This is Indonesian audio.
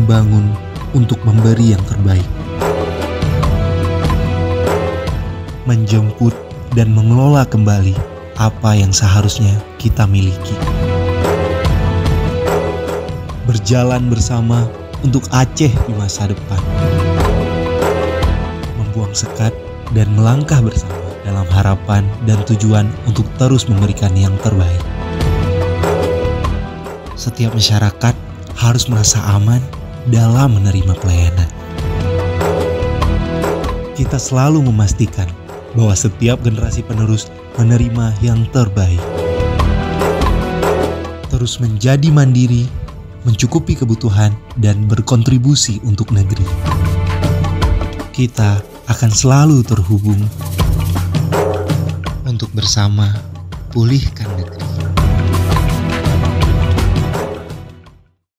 membangun untuk memberi yang terbaik. Menjemput dan mengelola kembali apa yang seharusnya kita miliki. Berjalan bersama untuk Aceh di masa depan. Membuang sekat dan melangkah bersama dalam harapan dan tujuan untuk terus memberikan yang terbaik. Setiap masyarakat harus merasa aman dalam menerima pelayanan. Kita selalu memastikan bahwa setiap generasi penerus menerima yang terbaik. Terus menjadi mandiri, mencukupi kebutuhan, dan berkontribusi untuk negeri. Kita akan selalu terhubung untuk bersama pulihkan